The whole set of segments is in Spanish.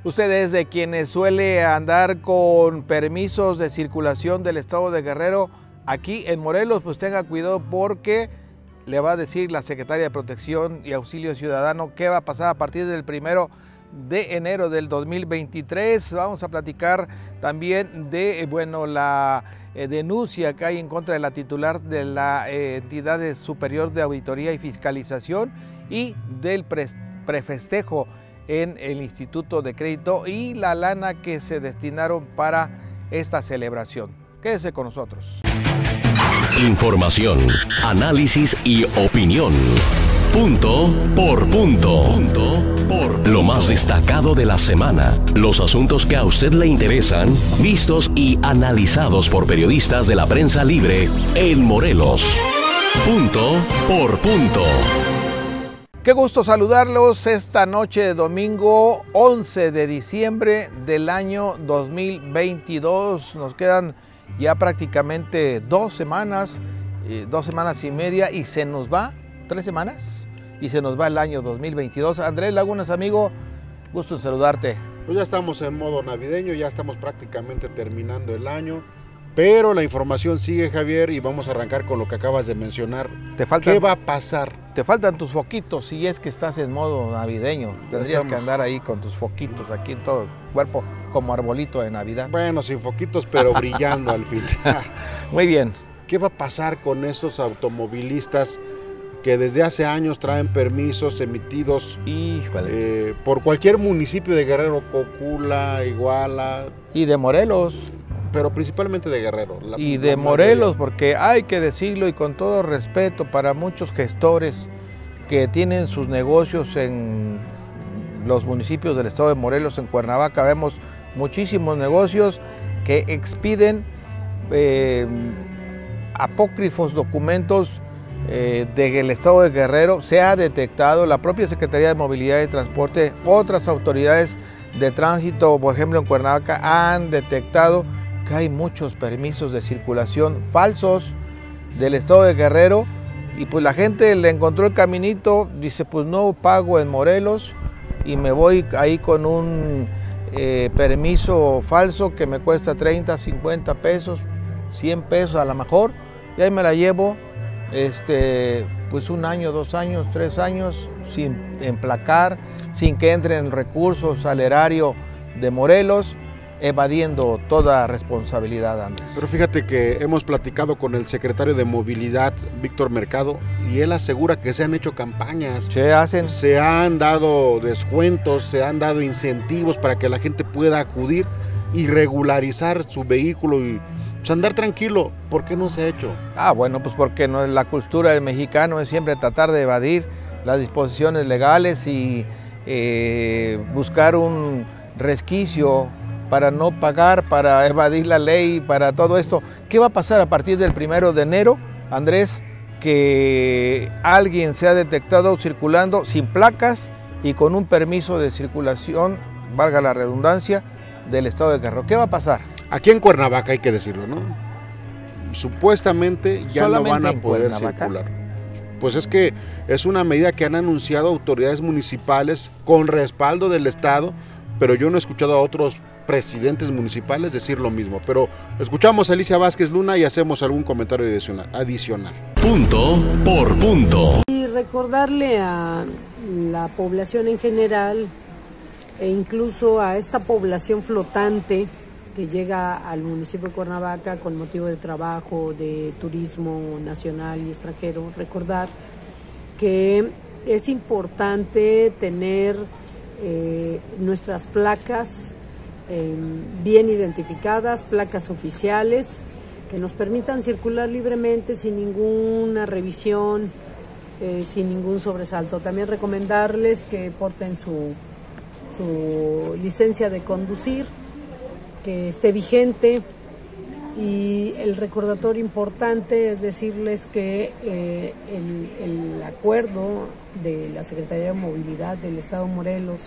Usted es de quienes suele andar con permisos de circulación del estado de Guerrero aquí en Morelos, pues tenga cuidado porque le va a decir la Secretaria de Protección y Auxilio Ciudadano qué va a pasar a partir del 1 de enero del 2023. Vamos a platicar también de la denuncia que hay en contra de la titular de la entidad superior de auditoría y fiscalización y del prefestejo en el Instituto de Crédito y la lana que se destinaron para esta celebración. Quédese con nosotros. Información, análisis y opinión. Punto por punto. Lo más destacado de la semana. Los asuntos que a usted le interesan, vistos y analizados por periodistas de la prensa libre en Morelos. Punto por punto. Qué gusto saludarlos esta noche de domingo 11 de diciembre del año 2022. Nos quedan ya prácticamente 2 semanas y media y se nos va, 3 semanas y se nos va el año 2022. Andrés Lagunas, amigo, gusto en saludarte. Pues ya estamos en modo navideño, ya estamos prácticamente terminando el año, pero la información sigue, Javier, y vamos a arrancar con lo que acabas de mencionar. ¿Qué va a pasar? Te faltan tus foquitos si es que estás en modo navideño. Tendrías que andar ahí con tus foquitos aquí en todo el cuerpo como arbolito de Navidad. Bueno, sin foquitos, pero brillando al fin. Muy bien. ¿Qué va a pasar con esos automovilistas que desde hace años traen permisos emitidos por cualquier municipio de Guerrero, Cocula, Iguala? Y de Morelos. Pero principalmente de Guerrero. Y de Morelos, porque hay que decirlo y con todo respeto para muchos gestores que tienen sus negocios en los municipios del estado de Morelos, en Cuernavaca, vemos muchísimos negocios que expiden apócrifos documentos del estado de Guerrero. Se ha detectado, la propia Secretaría de Movilidad y Transporte, otras autoridades de tránsito, por ejemplo en Cuernavaca, han detectado que hay muchos permisos de circulación falsos del estado de Guerrero y pues la gente le encontró el caminito, dice pues no pago en Morelos y me voy ahí con un permiso falso que me cuesta 30, 50 pesos, 100 pesos a lo mejor, y ahí me la llevo pues 1 año, 2 años, 3 años sin emplacar, sin que entren recursos al erario de Morelos, evadiendo toda responsabilidad, Andrés. Pero fíjate que hemos platicado con el secretario de Movilidad, Víctor Mercado, y él asegura que se han hecho campañas. Se han dado descuentos, se han dado incentivos para que la gente pueda acudir y regularizar su vehículo y pues, andar tranquilo. ¿Por qué no se ha hecho? Bueno, pues porque no, la cultura del mexicano es siempre tratar de evadir las disposiciones legales y buscar un resquicio para no pagar, para evadir la ley, para todo esto. ¿Qué va a pasar a partir del 1 de enero, Andrés? Que alguien se ha detectado circulando sin placas y con un permiso de circulación, valga la redundancia, del estado de Guerrero. ¿Qué va a pasar? Aquí en Cuernavaca hay que decirlo, ¿no? Supuestamente ya no van a poder circular. Pues es que es una medida que han anunciado autoridades municipales con respaldo del estado, pero yo no he escuchado a otros presidentes municipales decir lo mismo. Pero escuchamos a Alicia Vázquez Luna y hacemos algún comentario adicional. Punto por punto. Y recordarle a la población en general e incluso a esta población flotante que llega al municipio de Cuernavaca con motivo de trabajo, de turismo nacional y extranjero, recordar que es importante tener nuestras placas bien identificadas, placas oficiales que nos permitan circular libremente sin ninguna revisión, sin ningún sobresalto. También recomendarles que porten su licencia de conducir, que esté vigente, y el recordatorio importante es decirles que el acuerdo de la Secretaría de Movilidad del Estado de Morelos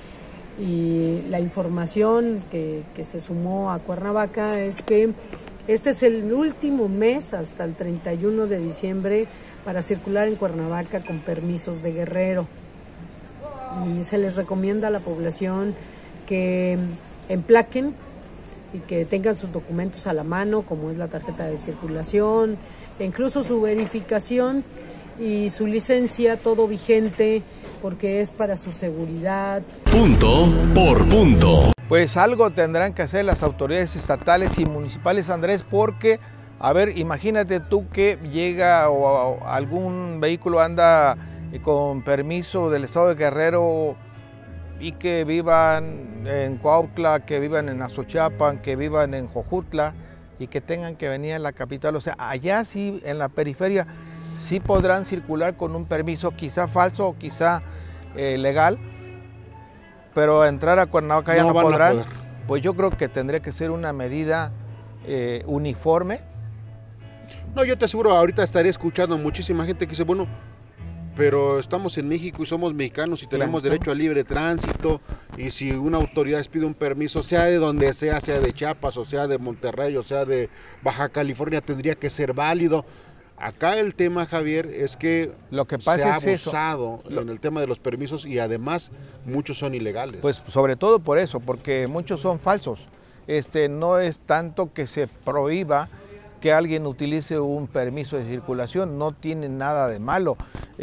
y la información que se sumó a Cuernavaca es que este es el último mes hasta el 31 de diciembre para circular en Cuernavaca con permisos de Guerrero. Y se les recomienda a la población que emplaquen y que tengan sus documentos a la mano, como es la tarjeta de circulación, e incluso su verificación y su licencia, todo vigente, porque es para su seguridad. Punto por punto. Pues algo tendrán que hacer las autoridades estatales y municipales, Andrés, porque, a ver, imagínate tú que llega o algún vehículo anda con permiso del estado de Guerrero y que vivan en Cuautla, que vivan en Azochapan, que vivan en Jojutla y que tengan que venir a la capital. O sea, allá sí, en la periferia, sí podrán circular con un permiso quizá falso o quizá legal, pero entrar a Cuernavaca ya no podrán. Pues yo creo que tendría que ser una medida uniforme. No, yo te aseguro, ahorita estaré escuchando muchísima gente que dice, bueno, pero estamos en México y somos mexicanos y tenemos derecho a libre tránsito, y si una autoridad les pide un permiso, sea de donde sea de Chiapas, o sea de Monterrey, o sea de Baja California, tendría que ser válido. Acá el tema, Javier, es que lo que pasa se ha abusado en el tema de los permisos y además muchos son ilegales. Pues sobre todo por eso, porque muchos son falsos. No es tanto que se prohíba que alguien utilice un permiso de circulación, no tiene nada de malo.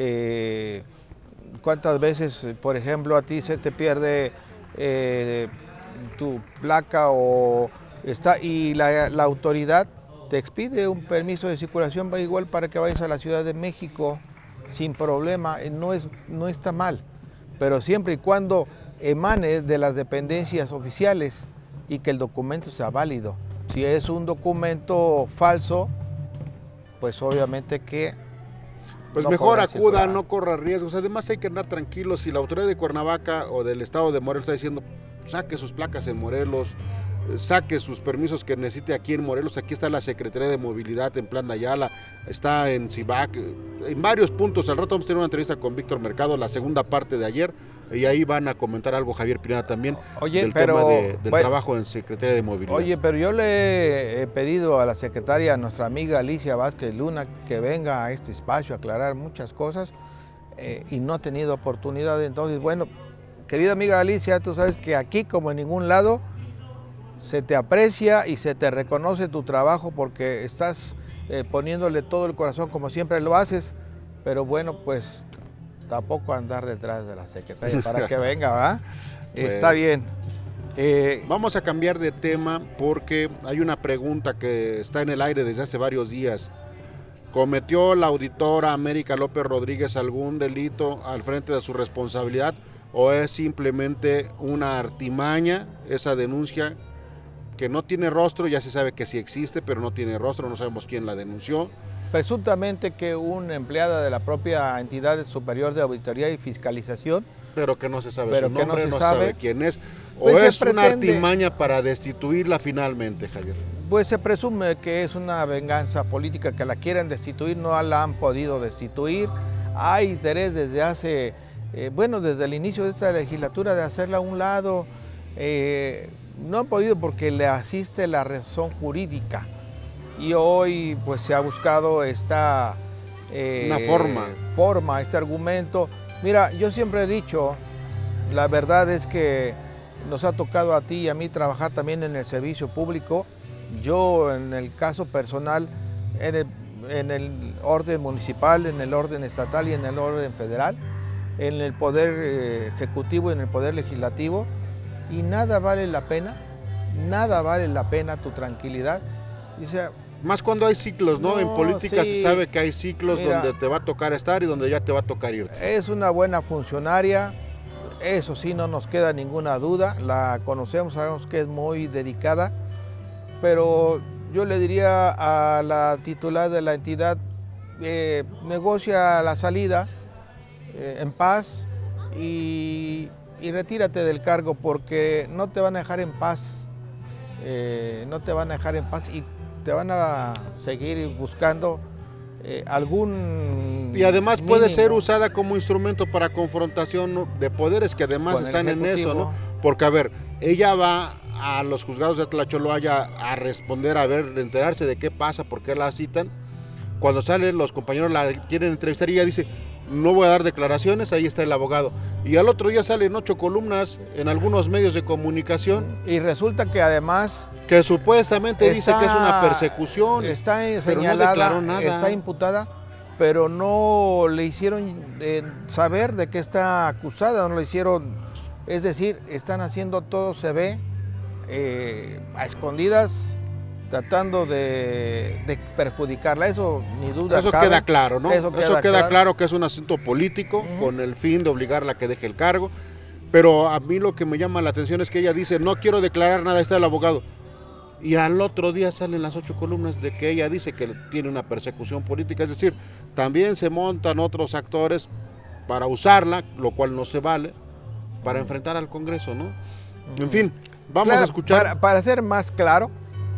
¿Cuántas veces, por ejemplo, a ti se te pierde tu placa y la autoridad te expide un permiso de circulación, va igual para que vayas a la Ciudad de México sin problema? No está mal, pero siempre y cuando emane de las dependencias oficiales y que el documento sea válido. Si es un documento falso, pues obviamente que... Pues no mejor acuda, no corra riesgos. Además hay que andar tranquilos. Si la autoridad de Cuernavaca o del estado de Morelos está diciendo, saque sus placas en Morelos, saque sus permisos que necesite aquí en Morelos. Aquí está la Secretaría de Movilidad en Plan de Ayala, está en CIVAC, en varios puntos. Al rato vamos a tener una entrevista con Víctor Mercado, la segunda parte de ayer, y ahí van a comentar algo Javier Pineda también. Oye, del tema del trabajo en Secretaría de Movilidad. Oye, pero yo le he pedido a la secretaria, a nuestra amiga Alicia Vázquez Luna, que venga a este espacio a aclarar muchas cosas y no ha tenido oportunidad. Entonces, bueno, querida amiga Alicia, tú sabes que aquí, como en ningún lado, se te aprecia y se te reconoce tu trabajo porque estás poniéndole todo el corazón como siempre lo haces, pero bueno, pues tampoco andar detrás de la secretaria para que venga, ¿va? Bueno, está bien. Vamos a cambiar de tema porque hay una pregunta que está en el aire desde hace varios días. ¿Cometió la auditora América López Rodríguez algún delito al frente de su responsabilidad o es simplemente una artimaña esa denuncia que no tiene rostro? Ya se sabe que sí existe, pero no tiene rostro, no sabemos quién la denunció. Presuntamente que una empleada de la propia entidad superior de auditoría y fiscalización, pero que no se sabe su nombre, no se sabe quién es, pues o es una artimaña para destituirla finalmente, Javier. Pues se presume que es una venganza política, que la quieren destituir, no la han podido destituir. Hay interés desde hace, desde el inicio de esta legislatura de hacerla a un lado. No han podido porque le asiste la razón jurídica. Y hoy pues se ha buscado esta forma, este argumento. Mira, yo siempre he dicho, la verdad es que nos ha tocado a ti y a mí trabajar también en el servicio público. Yo en el caso personal, en el orden municipal, en el orden estatal y en el orden federal, en el poder ejecutivo y en el poder legislativo, y nada vale la pena tu tranquilidad. Más cuando hay ciclos, ¿no? En política sí, se sabe que hay ciclos donde te va a tocar estar y donde ya te va a tocar irte. Es una buena funcionaria, eso sí, no nos queda ninguna duda, la conocemos, sabemos que es muy dedicada, pero yo le diría a la titular de la entidad, negocia la salida en paz y retírate del cargo porque no te van a dejar en paz, y te van a seguir buscando algún... Y además puede ser usada como instrumento para confrontación de poderes que además están en eso, ¿no? Porque, a ver, ella va a los juzgados de Tlacholoaya a responder, a ver, enterarse de qué pasa, por qué la citan. Cuando salen los compañeros la quieren entrevistar y ella dice, no voy a dar declaraciones, ahí está el abogado. Y al otro día salen 8 columnas en algunos medios de comunicación. Y resulta que además... que supuestamente dice que es una persecución, está pero señalada, no declaró nada. Está imputada, pero no le hicieron saber de qué está acusada, no le hicieron, es decir, están haciendo todo, se ve, a escondidas, tratando de perjudicarla, eso ni duda Eso cabe. queda claro, ¿no? Eso queda claro que es un asunto político, con el fin de obligarla a que deje el cargo, pero a mí lo que me llama la atención es que ella dice, no quiero declarar nada, está el abogado. Y al otro día salen las 8 columnas de que ella dice que tiene una persecución política, es decir, también se montan otros actores para usarla, lo cual no se vale, para enfrentar al Congreso, ¿no? En fin, vamos a escuchar. Para ser más claro,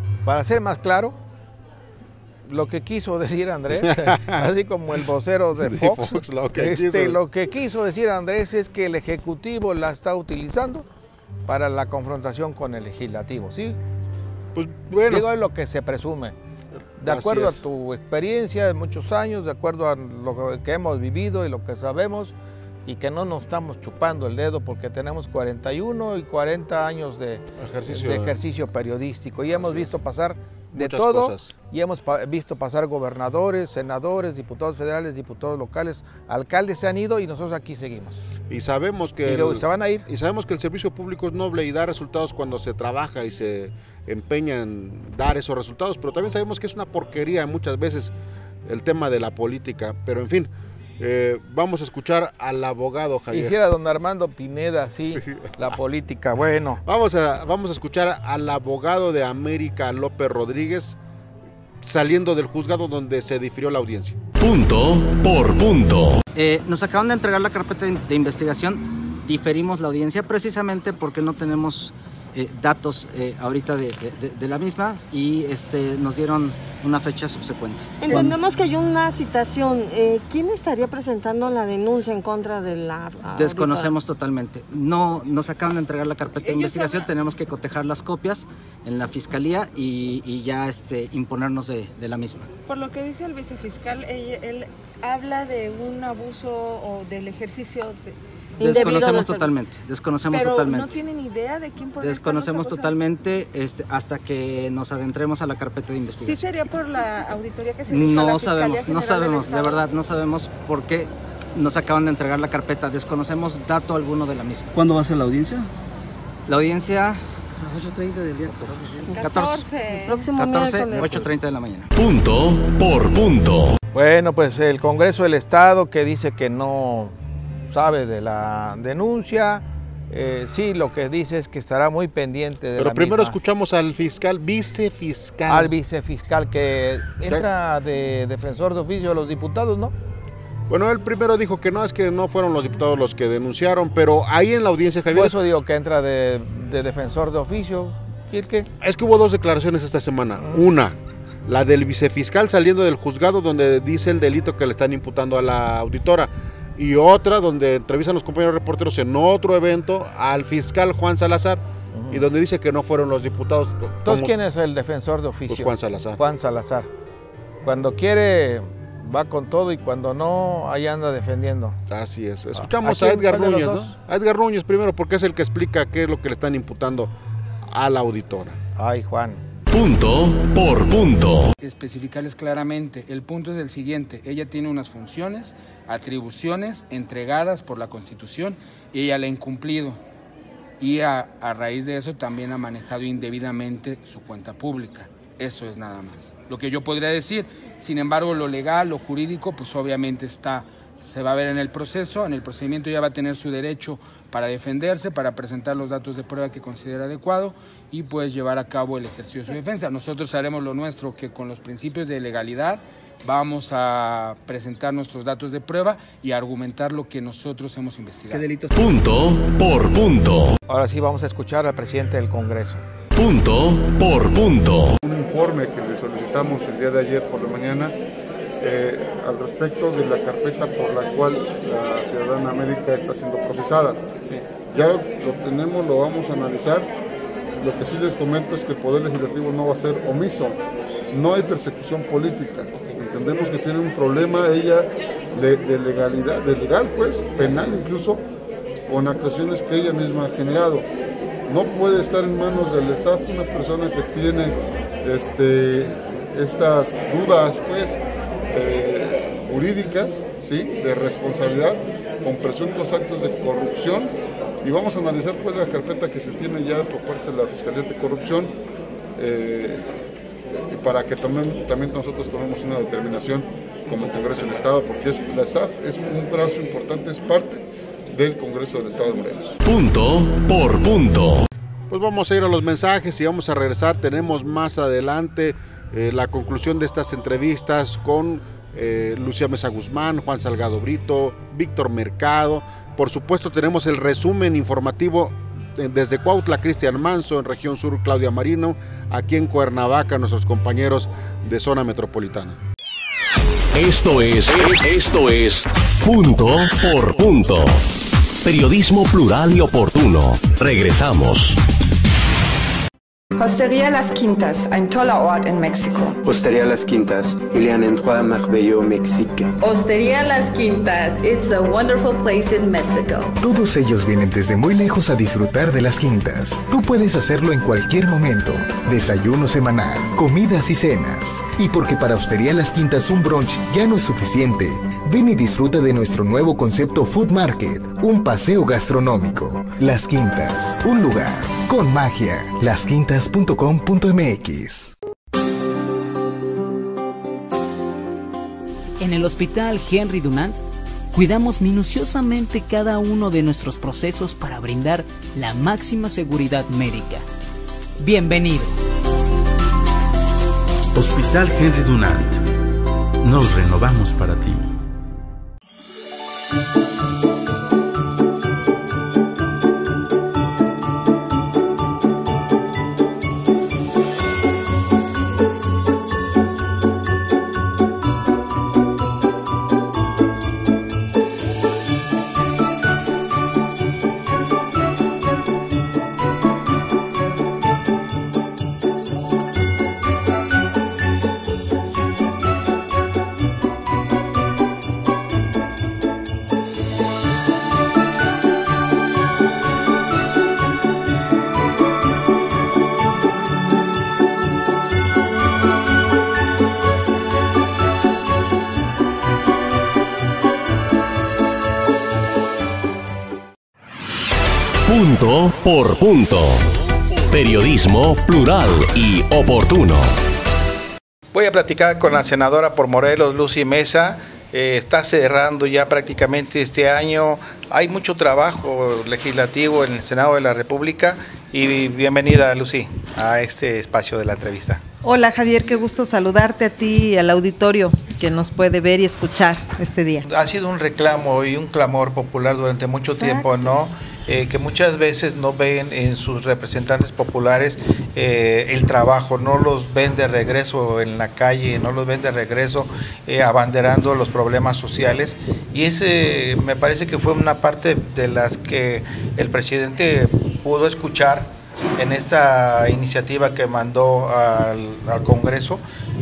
lo que quiso decir Andrés, así como el vocero de Fox, lo que quiso decir Andrés es que el Ejecutivo la está utilizando para la confrontación con el Legislativo, ¿sí? Pues bueno. Digo, es lo que se presume. De acuerdo a tu experiencia de muchos años, de acuerdo a lo que hemos vivido y lo que sabemos, y que no nos estamos chupando el dedo porque tenemos 41 y 40 años de ejercicio periodístico y hemos visto pasar de muchas todo cosas. Y hemos visto pasar gobernadores, senadores, diputados federales, diputados locales, alcaldes se han ido y nosotros aquí seguimos. Y sabemos que se van a ir. Y sabemos que el servicio público es noble y da resultados cuando se trabaja y se empeña en dar esos resultados, pero también sabemos que es una porquería muchas veces el tema de la política, pero en fin. Vamos a escuchar al abogado Javier. Quisiera don Armando Pineda, sí. La política, bueno. Vamos a escuchar al abogado de América López Rodríguez saliendo del juzgado donde se difirió la audiencia. Punto por punto. Nos acaban de entregar la carpeta de investigación, diferimos la audiencia precisamente porque no tenemos datos ahorita de la misma y nos dieron una fecha subsecuente. Entendemos que hay una citación. ¿Quién estaría presentando la denuncia en contra de la Desconocemos totalmente. No nos acaban de entregar la carpeta de investigación, tenemos que cotejar las copias en la fiscalía y ya imponernos de la misma. Por lo que dice el vicefiscal, él habla de un abuso o del ejercicio Desconocemos totalmente, Pero ¿no tienen idea de quién podría Desconocemos totalmente hasta que nos adentremos a la carpeta de investigación. ¿Sí sería por la auditoría que se hizo a la Fiscalía No sabemos, de verdad, no sabemos por qué nos acaban de entregar la carpeta, desconocemos dato alguno de la misma. ¿Cuándo va a ser la audiencia? La audiencia a las 8:30 del día. 14. Próximo 14, miércoles. 8:30 de la mañana. Punto por punto. Bueno, pues el Congreso del Estado que dice que no sabe de la denuncia, sí, lo que dice es que estará muy pendiente de Pero primero escuchamos al vicefiscal. Al vicefiscal que entra de defensor de oficio de los diputados, ¿no? Bueno, él primero dijo que no, es que no fueron los diputados los que denunciaron, pero ahí en la audiencia, Javier... Por eso digo que entra de defensor de oficio. ¿Y el qué? Es que hubo 2 declaraciones esta semana. Una, la del vicefiscal saliendo del juzgado donde dice el delito que le están imputando a la auditora. Y otra donde entrevistan los compañeros reporteros en otro evento al fiscal Juan Salazar y donde dice que no fueron los diputados. Entonces, ¿quién es el defensor de oficio? Pues Juan Salazar. Juan Salazar. Cuando quiere va con todo y cuando no, ahí anda defendiendo. Así es. Escuchamos a Edgar Núñez, ¿no? A Edgar Núñez primero porque es el que explica qué es lo que le están imputando a la auditora. Ay, Juan. Punto por punto. Especificarles claramente, el punto es el siguiente: ella tiene unas funciones, atribuciones entregadas por la Constitución y ella la ha incumplido y a raíz de eso también ha manejado indebidamente su cuenta pública. Eso es nada más lo que yo podría decir. Sin embargo, lo legal, lo jurídico, pues obviamente se va a ver en el proceso, en el procedimiento ya va a tener su derecho para defenderse, para presentar los datos de prueba que considera adecuado y pues llevar a cabo el ejercicio de su defensa. Nosotros haremos lo nuestro, que con los principios de legalidad vamos a presentar nuestros datos de prueba y argumentar lo que nosotros hemos investigado. ¿Qué delitos? Punto por punto. Ahora sí vamos a escuchar al presidente del Congreso. Punto por punto. Un informe que le solicitamos el día de ayer por la mañana al respecto de la carpeta por la cual la ciudadana América está siendo procesada. Sí. Ya lo tenemos, lo vamos a analizar. Lo que sí les comento es que el Poder Legislativo no va a ser omiso. No hay persecución política. entendemos que tiene un problema ella de legalidad, de legal pues, penal incluso, con actuaciones que ella misma ha generado. No puede estar en manos del staff una persona que tiene estas dudas pues, jurídicas, ¿sí?, de responsabilidad con presuntos actos de corrupción, y vamos a analizar pues la carpeta que se tiene ya por parte de la Fiscalía Anticorrupción, y para que también nosotros tomemos una determinación como Congreso del Estado, porque la SAF es un brazo importante, es parte del Congreso del Estado de Morelos. Punto por punto. Pues vamos a ir a los mensajes y vamos a regresar. Tenemos más adelante la conclusión de estas entrevistas con Lucía Mesa Guzmán, Juan Salgado Brito, Víctor Mercado. Por supuesto tenemos el resumen informativo desde Cuautla, Cristian Manso, en región sur Claudia Marino, aquí en Cuernavaca nuestros compañeros de zona metropolitana. Esto es Punto por Punto. Periodismo plural y oportuno. Regresamos. Hostería Las Quintas, ein toller Ort in Mexiko. Hostería Las Quintas, il y a un endroit merveilleux au Mexique. Hostería Las Quintas, it's a wonderful place in Mexico. Todos ellos vienen desde muy lejos a disfrutar de Las Quintas. Tú puedes hacerlo en cualquier momento. Desayuno semanal, comidas y cenas. Y porque para Hostería Las Quintas un brunch ya no es suficiente, ven y disfruta de nuestro nuevo concepto Food Market, un paseo gastronómico. Las Quintas, un lugar con magia. lasquintas.com.mx. En el Hospital Henry Dunant cuidamos minuciosamente cada uno de nuestros procesos para brindar la máxima seguridad médica. Bienvenido. Hospital Henry Dunant. Nos renovamos para ti. Punto por punto. Periodismo plural y oportuno. Voy a platicar con la senadora por Morelos, Lucy Mesa. Está cerrando ya prácticamente este año. Hay mucho trabajo legislativo en el Senado de la República. Y bienvenida, Lucy, a este espacio de la entrevista. Hola, Javier, qué gusto saludarte a ti y al auditorio que nos puede ver y escuchar este día. Ha sido un reclamo y un clamor popular durante mucho tiempo, ¿no? Que muchas veces no ven en sus representantes populares el trabajo, no los ven de regreso en la calle, no los ven de regreso abanderando los problemas sociales, y ese me parece que fue una parte de las que el presidente pudo escuchar en esta iniciativa que mandó al Congreso,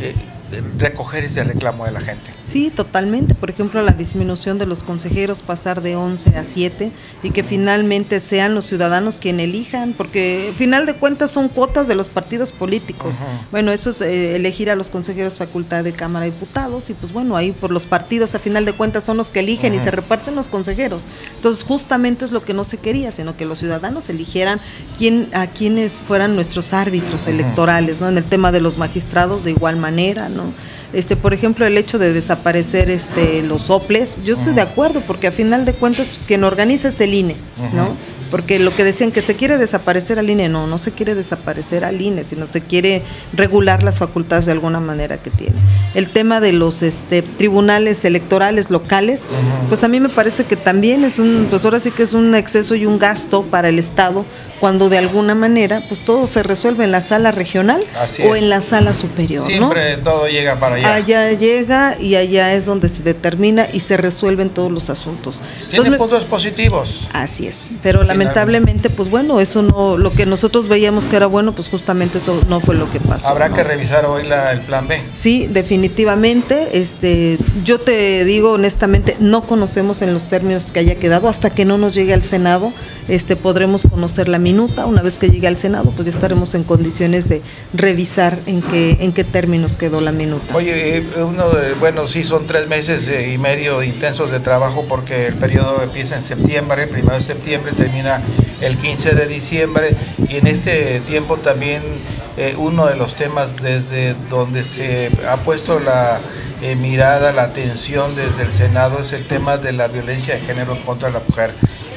recoger ese reclamo de la gente. Sí, totalmente. Por ejemplo, la disminución de los consejeros, pasar de 11 a 7 y que finalmente sean los ciudadanos quienes elijan, porque al final de cuentas son cuotas de los partidos políticos. Bueno, eso es elegir a los consejeros facultad de Cámara de Diputados, y pues bueno, ahí por los partidos a final de cuentas son los que eligen y se reparten los consejeros. Entonces justamente es lo que no se quería, sino que los ciudadanos eligieran a quienes fueran nuestros árbitros electorales, ¿no? En el tema de los magistrados de igual manera, ¿no? Por ejemplo, el hecho de desaparecer los soples, yo estoy de acuerdo, porque a final de cuentas pues quien organiza es el INE, ¿no? Porque lo que decían que se quiere desaparecer al INE, no se quiere desaparecer al INE, sino se quiere regular las facultades de alguna manera que tiene. El tema de los tribunales electorales locales, pues a mí me parece que también es pues ahora sí que es un exceso y un gasto para el Estado, cuando de alguna manera pues todo se resuelve en la sala regional o en la sala superior. Siempre, ¿no? Todo llega para allá. Allá llega y allá es donde se determina y se resuelven todos los asuntos. Tiene puntos positivos. Así es, pero lamentablemente pues bueno, eso no, lo que nosotros veíamos que era bueno, pues justamente eso no fue lo que pasó. Habrá que revisar hoy el plan B. Sí, definitivamente. Yo te digo honestamente, no conocemos en los términos que haya quedado, hasta que no nos llegue al Senado, podremos conocer la minuta. Una vez que llegue al Senado, pues ya estaremos en condiciones de revisar en qué términos quedó la minuta. Oye, bueno, sí, son 3 meses y medio intensos de trabajo, porque el periodo empieza en septiembre, el 1 de septiembre, termina el 15 de diciembre, y en este tiempo también uno de los temas desde donde se ha puesto la mirada, la atención desde el Senado, es el tema de la violencia de género contra la mujer.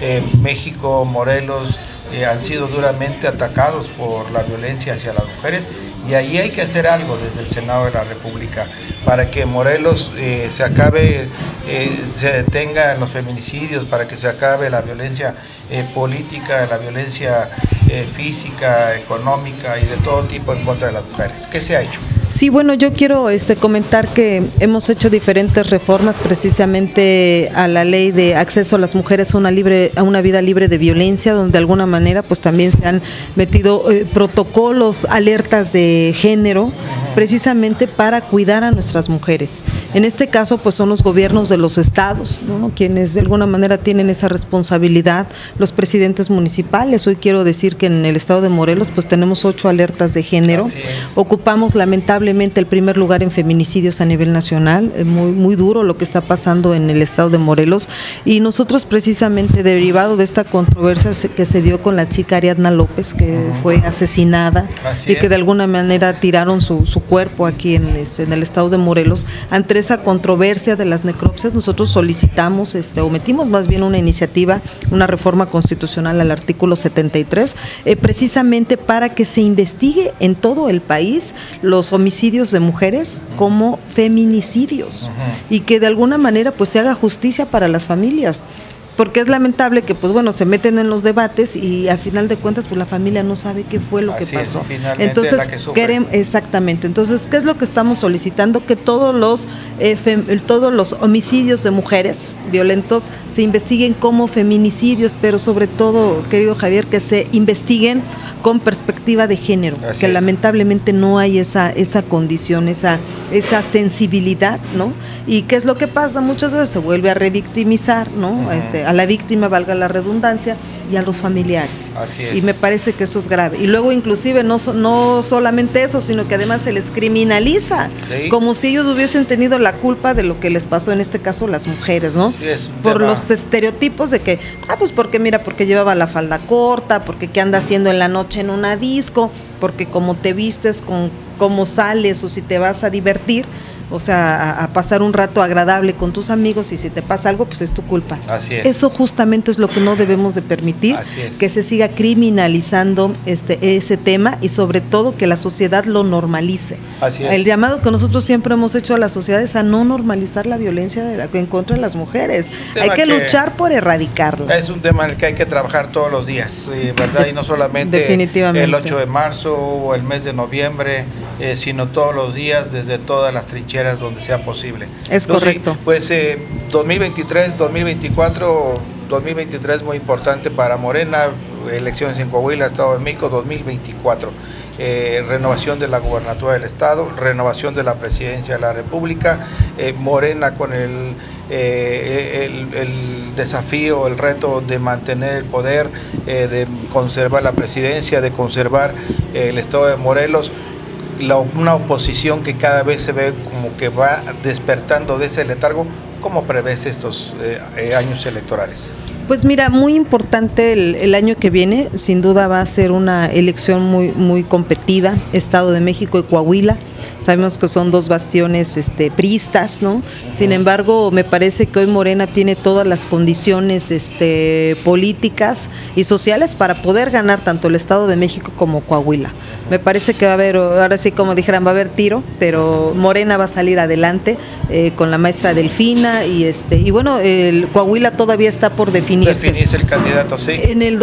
México, Morelos han sido duramente atacados por la violencia hacia las mujeres, y ahí hay que hacer algo desde el Senado de la República para que Morelos se acabe, se detenga en los feminicidios, para que se acabe la violencia política, la violencia física, económica y de todo tipo en contra de las mujeres. ¿Qué se ha hecho? Sí, bueno, yo quiero comentar que hemos hecho diferentes reformas precisamente a la ley de acceso a las mujeres a una vida libre de violencia, donde de alguna manera pues también se han metido protocolos, alertas de género, precisamente para cuidar a nuestras mujeres. En este caso pues son los gobiernos de los estados, ¿no?, quienes de alguna manera tienen esa responsabilidad, los presidentes municipales. Hoy quiero decir que en el estado de Morelos pues tenemos 8 alertas de género, ocupamos lamentablemente el primer lugar en feminicidios a nivel nacional, muy duro lo que está pasando en el estado de Morelos, y nosotros precisamente derivado de esta controversia que se dio con la chica Ariadna López, que fue asesinada y que de alguna manera tiraron su cuerpo aquí en el estado de Morelos, ante esa controversia de las necropsias nosotros solicitamos, o metimos más bien una iniciativa, una reforma constitucional al artículo 73, precisamente para que se investigue en todo el país los homicidios de mujeres como feminicidios, y que de alguna manera pues se haga justicia para las familias, porque es lamentable que pues bueno, se meten en los debates y al final de cuentas pues la familia no sabe qué fue lo que pasó. Entonces queremos, exactamente, entonces ¿qué es lo que estamos solicitando? Que todos los homicidios de mujeres violentos se investiguen como feminicidios, pero sobre todo, querido Javier, que se investiguen con perspectiva de género, que lamentablemente no hay esa condición, esa sensibilidad, ¿no? Y ¿qué es lo que pasa? Muchas veces se vuelve a revictimizar, ¿no? A la víctima, valga la redundancia, y a los familiares. Y me parece que eso es grave. Y luego inclusive no solamente eso, sino que además se les criminaliza, como si ellos hubiesen tenido la culpa de lo que les pasó, en este caso las mujeres, ¿no? Por los estereotipos de que, pues porque llevaba la falda corta, porque qué anda haciendo en la noche en una disco, porque como te vistes, con cómo sales o si te vas a divertir, o sea, a pasar un rato agradable con tus amigos, y si te pasa algo, pues es tu culpa. Eso justamente es lo que no debemos de permitir, que se siga criminalizando ese tema, y sobre todo que la sociedad lo normalice. El llamado que nosotros siempre hemos hecho a la sociedad es a no normalizar la violencia en contra de las mujeres. Hay que luchar por erradicarla. Es un tema en el que hay que trabajar todos los días, ¿verdad? Y no solamente el 8 de marzo o el mes de noviembre, sino todos los días, desde todas las trincheras donde sea posible. Es correcto. Pues 2023, 2024, 2023 muy importante para Morena, elecciones en Coahuila, Estado de México, 2024. Renovación de la gubernatura del Estado, renovación de la presidencia de la República, Morena con el desafío, el reto de mantener el poder, de conservar la presidencia, de conservar el Estado de Morelos. Una oposición que cada vez se ve como que va despertando de ese letargo. ¿Cómo prevés estos años electorales? Pues mira, muy importante el año que viene, sin duda va a ser una elección muy competida, Estado de México y Coahuila. Sabemos que son 2 bastiones priistas, ¿no? Sin embargo, me parece que hoy Morena tiene todas las condiciones políticas y sociales para poder ganar tanto el Estado de México como Coahuila. Me parece que va a haber, ahora sí como dijeran, va a haber tiro, pero Morena va a salir adelante con la maestra Delfina, y bueno, el Coahuila todavía está por definir. definirse. Definirse el candidato, sí. En el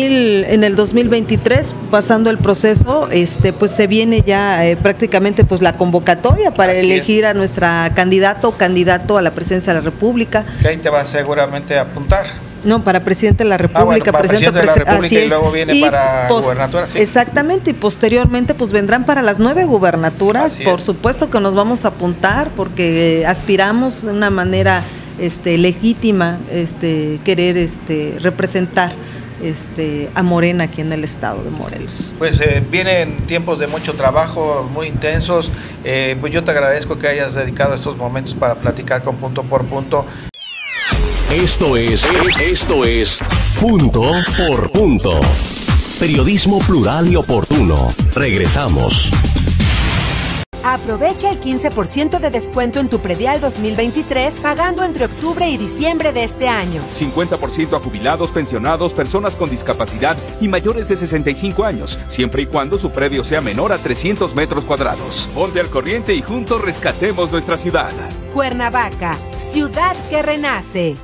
2023, pasando el proceso, pues se viene ya prácticamente pues la convocatoria para elegir a nuestra candidato o candidato a la presidencia de la República. Que ahí te va seguramente a apuntar. No, para presidente de la República. Para presidente de la República y luego viene para gubernatura, sí. Exactamente, y posteriormente pues vendrán para las 9 gubernaturas. Por supuesto que nos vamos a apuntar porque aspiramos de una manera legítima querer representar a Morena aquí en el estado de Morelos. Pues vienen tiempos de mucho trabajo, muy intensos. Pues yo te agradezco que hayas dedicado estos momentos para platicar con Punto por Punto. Esto es Punto por Punto. Periodismo plural y oportuno. Regresamos. Aprovecha el 15% de descuento en tu predial 2023 pagando entre octubre y diciembre de este año. 50% a jubilados, pensionados, personas con discapacidad y mayores de 65 años, siempre y cuando su predio sea menor a 300 metros cuadrados. Ponte al corriente y juntos rescatemos nuestra ciudad. Cuernavaca, ciudad que renace.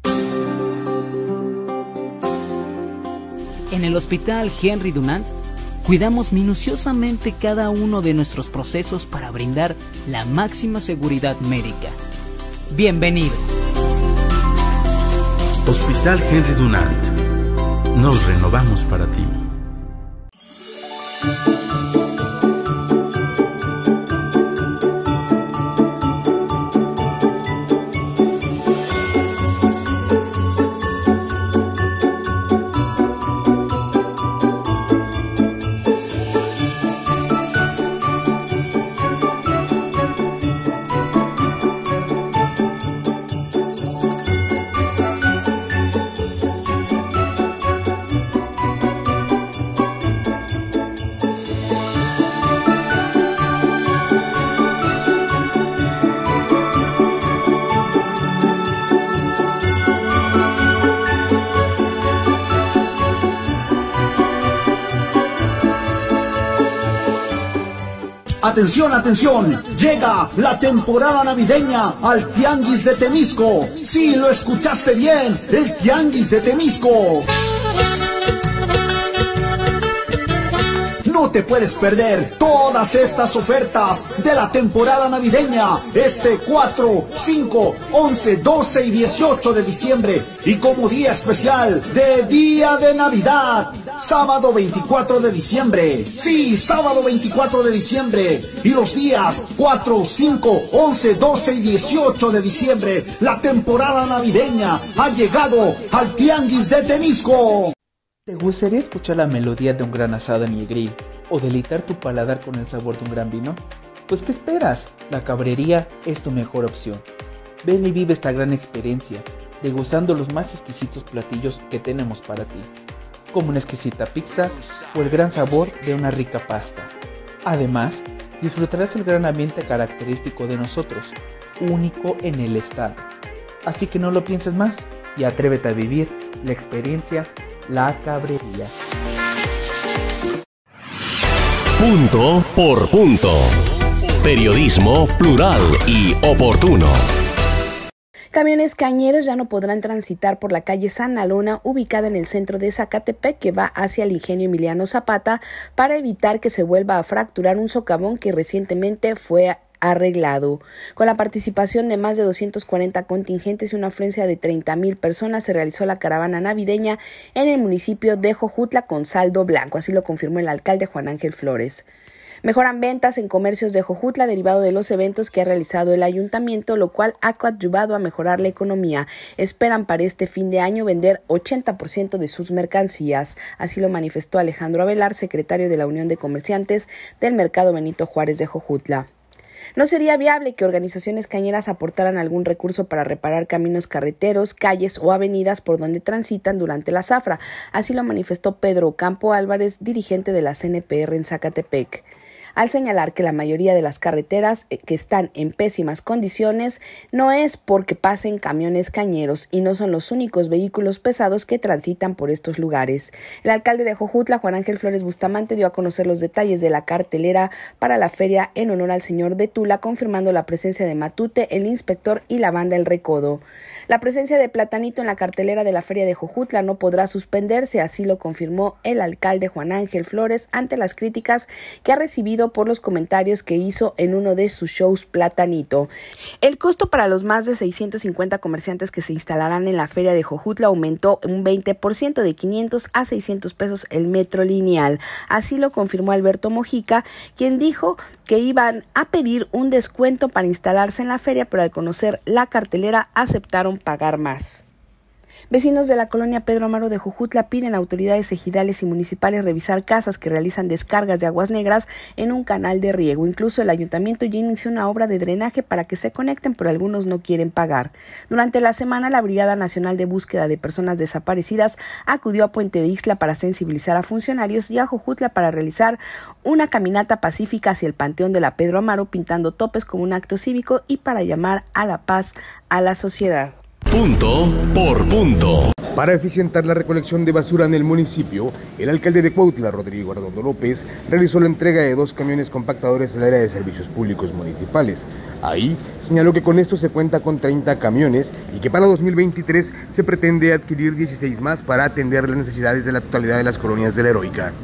En el Hospital Henry Dunant, cuidamos minuciosamente cada uno de nuestros procesos para brindar la máxima seguridad médica. Bienvenido. Hospital Henry Dunant. Nos renovamos para ti. Atención, atención, llega la temporada navideña al Tianguis de Temisco. Sí, lo escuchaste bien, el Tianguis de Temisco. No te puedes perder todas estas ofertas de la temporada navideña este 4, 5, 11, 12 y 18 de diciembre y como día especial de Día de Navidad, sábado 24 de diciembre. Sí, sábado 24 de diciembre y los días 4, 5, 11, 12 y 18 de diciembre. La temporada navideña ha llegado al Tianguis de Temisco. ¿Te gustaría escuchar la melodía de un gran asado en el grill o deleitar tu paladar con el sabor de un gran vino? Pues ¿qué esperas? La Cabrería es tu mejor opción. Ven y vive esta gran experiencia, degustando los más exquisitos platillos que tenemos para ti, como una exquisita pizza o el gran sabor de una rica pasta. Además, disfrutarás el gran ambiente característico de nosotros, único en el estado. Así que no lo pienses más y atrévete a vivir la experiencia La Cabrería. Punto por Punto. Periodismo plural y oportuno. Camiones cañeros ya no podrán transitar por la calle Santa Luna, ubicada en el centro de Zacatepec, que va hacia el Ingenio Emiliano Zapata, para evitar que se vuelva a fracturar un socavón que recientemente fue arreglado. Con la participación de más de 240 contingentes y una afluencia de 30,000 personas, se realizó la caravana navideña en el municipio de Jojutla con saldo blanco, así lo confirmó el alcalde Juan Ángel Flores. Mejoran ventas en comercios de Jojutla derivado de los eventos que ha realizado el ayuntamiento, lo cual ha coadyuvado a mejorar la economía. Esperan para este fin de año vender 80% de sus mercancías. Así lo manifestó Alejandro Avelar, secretario de la Unión de Comerciantes del Mercado Benito Juárez de Jojutla. No sería viable que organizaciones cañeras aportaran algún recurso para reparar caminos carreteros, calles o avenidas por donde transitan durante la zafra. Así lo manifestó Pedro Ocampo Álvarez, dirigente de la CNPR en Zacatepec. al señalar que la mayoría de las carreteras que están en pésimas condiciones no es porque pasen camiones cañeros y no son los únicos vehículos pesados que transitan por estos lugares. El alcalde de Jojutla, Juan Ángel Flores Bustamante, dio a conocer los detalles de la cartelera para la feria en honor al señor de Tula, confirmando la presencia de Matute, el inspector y la banda El Recodo. La presencia de Platanito en la cartelera de la feria de Jojutla no podrá suspenderse, así lo confirmó el alcalde Juan Ángel Flores ante las críticas que ha recibido por los comentarios que hizo en uno de sus shows Platanito. El costo para los más de 650 comerciantes que se instalarán en la feria de Jojutla aumentó un 20%, de 500 a 600 pesos el metro lineal. Así lo confirmó Alberto Mojica, quien dijo que iban a pedir un descuento para instalarse en la feria, pero al conocer la cartelera aceptaron pagar más. Vecinos de la colonia Pedro Amaro de Jojutla piden a autoridades ejidales y municipales revisar casas que realizan descargas de aguas negras en un canal de riego. Incluso el ayuntamiento ya inició una obra de drenaje para que se conecten, pero algunos no quieren pagar. Durante la semana, la Brigada Nacional de Búsqueda de Personas Desaparecidas acudió a Puente de Ixtla para sensibilizar a funcionarios y a Jojutla para realizar una caminata pacífica hacia el Panteón de la Pedro Amaro, pintando topes como un acto cívico y para llamar a la paz a la sociedad. Punto por punto. Para eficientar la recolección de basura en el municipio, el alcalde de Cuautla, Rodrigo Arredondo López, realizó la entrega de 2 camiones compactadores al área de servicios públicos municipales. Ahí señaló que con esto se cuenta con 30 camiones y que para 2023 se pretende adquirir 16 más para atender las necesidades de la totalidad de las colonias de la Heroica.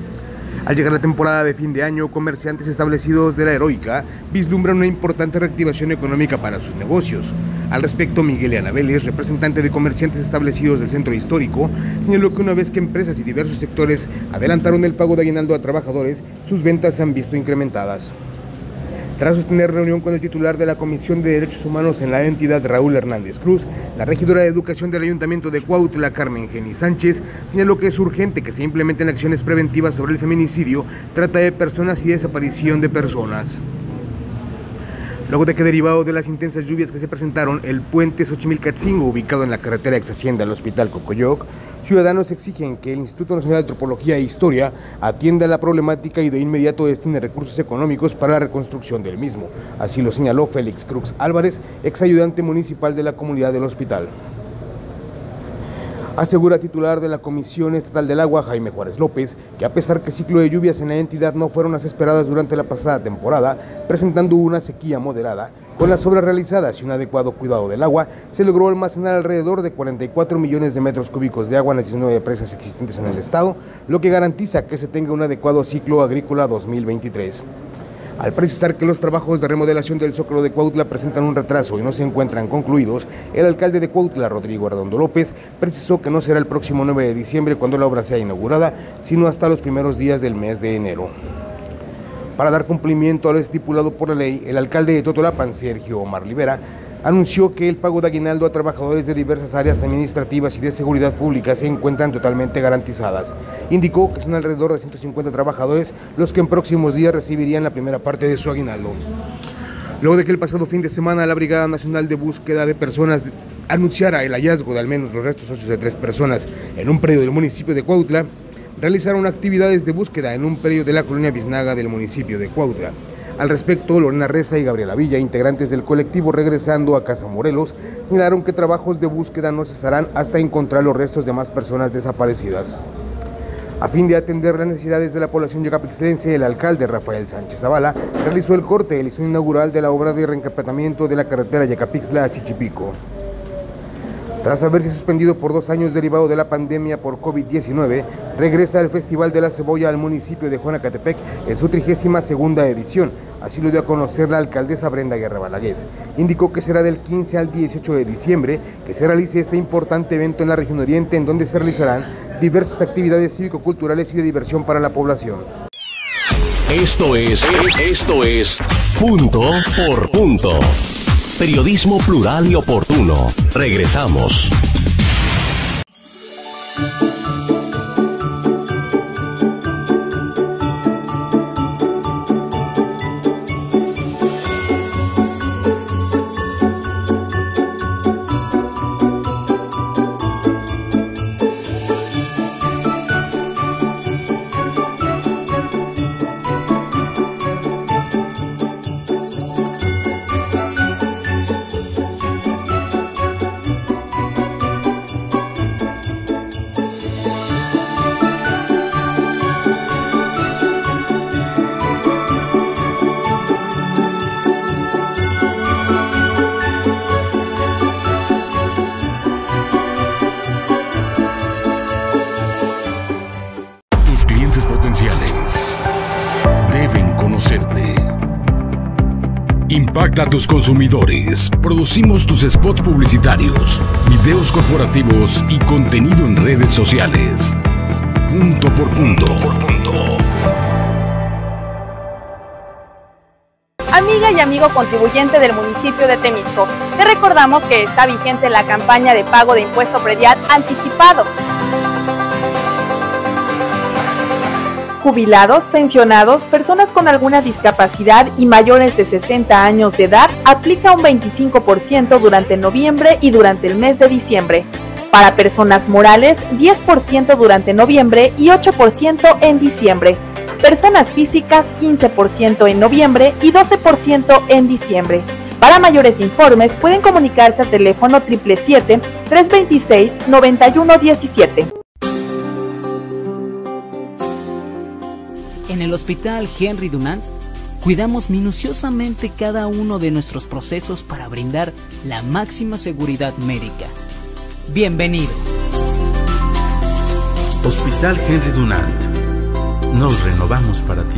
Al llegar la temporada de fin de año, comerciantes establecidos de la Heroica vislumbran una importante reactivación económica para sus negocios. Al respecto, Miguel Ana Vélez, representante de comerciantes establecidos del centro histórico, señaló que una vez que empresas y diversos sectores adelantaron el pago de aguinaldo a trabajadores, sus ventas se han visto incrementadas. Tras sostener reunión con el titular de la Comisión de Derechos Humanos en la entidad, Raúl Hernández Cruz, la regidora de Educación del Ayuntamiento de Cuautla, Carmen Geni Sánchez, señaló que es urgente que se implementen acciones preventivas sobre el feminicidio, trata de personas y desaparición de personas. Luego de que, derivado de las intensas lluvias que se presentaron, el puente Xochimilcatzingo, ubicado en la carretera ex hacienda al Hospital Cocoyoc, ciudadanos exigen que el Instituto Nacional de Antropología e Historia atienda la problemática y de inmediato destine recursos económicos para la reconstrucción del mismo. Así lo señaló Félix Cruz Álvarez, ex ayudante municipal de la comunidad del hospital. Asegura titular de la Comisión Estatal del Agua, Jaime Juárez López, que a pesar que el ciclo de lluvias en la entidad no fueron las esperadas durante la pasada temporada, presentando una sequía moderada, con las obras realizadas y un adecuado cuidado del agua, se logró almacenar alrededor de 44 millones de metros cúbicos de agua en las 19 presas existentes en el estado, lo que garantiza que se tenga un adecuado ciclo agrícola 2023. Al precisar que los trabajos de remodelación del Zócalo de Cuautla presentan un retraso y no se encuentran concluidos, el alcalde de Cuautla, Rodrigo Arredondo López, precisó que no será el próximo 9 de diciembre cuando la obra sea inaugurada, sino hasta los primeros días del mes de enero. Para dar cumplimiento a lo estipulado por la ley, el alcalde de Totolapan, Sergio Omar Rivera, anunció que el pago de aguinaldo a trabajadores de diversas áreas administrativas y de seguridad pública se encuentran totalmente garantizadas. Indicó que son alrededor de 150 trabajadores los que en próximos días recibirían la primera parte de su aguinaldo. Luego de que el pasado fin de semana la Brigada Nacional de Búsqueda de Personas anunciara el hallazgo de al menos los restos óseos de 3 personas en un predio del municipio de Cuautla, realizaron actividades de búsqueda en un predio de la colonia Biznaga del municipio de Cuautla. Al respecto, Lorena Reza y Gabriela Villa, integrantes del colectivo Regresando a Casa Morelos, señalaron que trabajos de búsqueda no cesarán hasta encontrar los restos de más personas desaparecidas. A fin de atender las necesidades de la población yecapixtlense, el alcalde Rafael Sánchez Zavala realizó el corte de la edición inaugural de la obra de reencarpetamiento de la carretera Yecapixtla a Chichipico. Tras haberse suspendido por 2 años derivado de la pandemia por COVID-19, regresa el Festival de la Cebolla al municipio de Juanacatepec en su 32ª edición. Así lo dio a conocer la alcaldesa Brenda Guerra Balagués. Indicó que será del 15 al 18 de diciembre que se realice este importante evento en la región oriente, en donde se realizarán diversas actividades cívico-culturales y de diversión para la población. Esto es Punto por Punto. Periodismo plural y oportuno. Regresamos. Conecta a tus consumidores. Producimos tus spots publicitarios, videos corporativos y contenido en redes sociales. Punto por punto. Amiga y amigo contribuyente del municipio de Temisco, te recordamos que está vigente la campaña de pago de impuesto predial anticipado. Jubilados, pensionados, personas con alguna discapacidad y mayores de 60 años de edad aplica un 25% durante noviembre y durante el mes de diciembre. Para personas morales, 10% durante noviembre y 8% en diciembre. Personas físicas, 15% en noviembre y 12% en diciembre. Para mayores informes pueden comunicarse al teléfono 777-326-9117. En el Hospital Henry Dunant, cuidamos minuciosamente cada uno de nuestros procesos para brindar la máxima seguridad médica. Bienvenido. Hospital Henry Dunant. Nos renovamos para ti.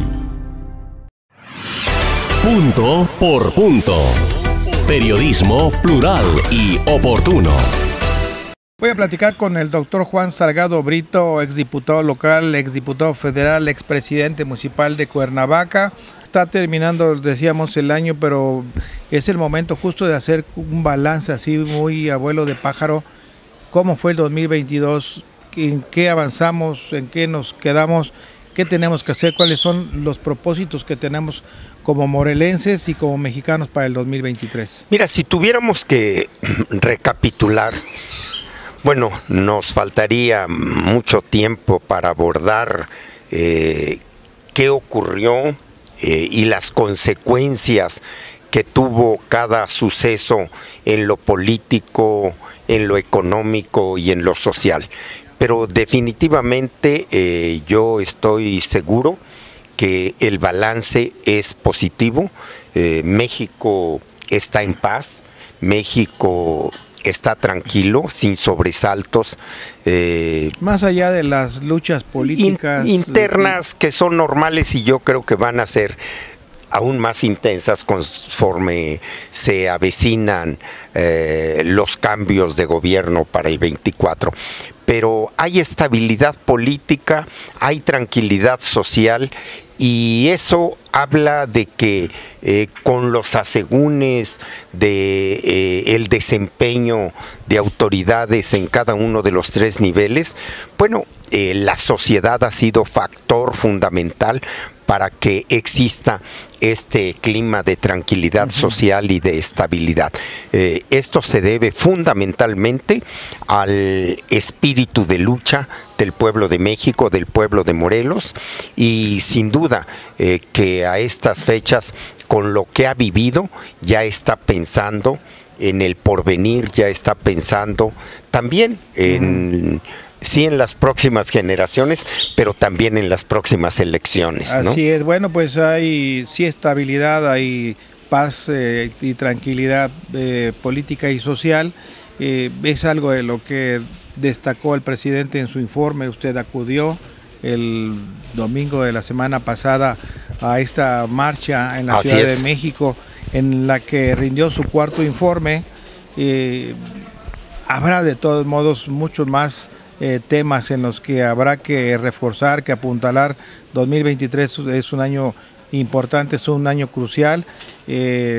Punto por punto. Periodismo plural y oportuno. Voy a platicar con el doctor Juan Salgado Brito, exdiputado local, exdiputado federal, expresidente municipal de Cuernavaca. Está terminando, decíamos, el año, pero es el momento justo de hacer un balance así muy abuelo de pájaro. ¿Cómo fue el 2022? ¿En qué avanzamos? ¿En qué nos quedamos? ¿Qué tenemos que hacer? ¿Cuáles son los propósitos que tenemos como morelenses y como mexicanos para el 2023? Mira, si tuviéramos que recapitular, bueno, nos faltaría mucho tiempo para abordar qué ocurrió y las consecuencias que tuvo cada suceso en lo político, en lo económico y en lo social. Pero definitivamente yo estoy seguro que el balance es positivo. México está en paz, México está tranquilo, sin sobresaltos. Más allá de las luchas políticas internas que son normales y yo creo que van a ser aún más intensas conforme se avecinan los cambios de gobierno para el 24. Pero hay estabilidad política, hay tranquilidad social y eso habla de que con los asegúnes de el desempeño de autoridades en cada uno de los tres niveles, bueno, la sociedad ha sido factor fundamental para que exista este clima de tranquilidad social y de estabilidad. Esto se debe fundamentalmente al espíritu de lucha del pueblo de México, del pueblo de Morelos, y sin duda que a estas fechas, con lo que ha vivido, ya está pensando en el porvenir, ya está pensando también en... Sí, en las próximas generaciones, pero también en las próximas elecciones, ¿no? Así es, bueno, pues hay sí estabilidad, hay paz y tranquilidad política y social. Es algo de lo que destacó el presidente en su informe. Usted acudió el domingo de la semana pasada a esta marcha en la Ciudad de México, en la que rindió su cuarto informe. Habrá de todos modos muchos más temas en los que habrá que reforzar, que apuntalar. 2023 es un año importante, es un año crucial. Le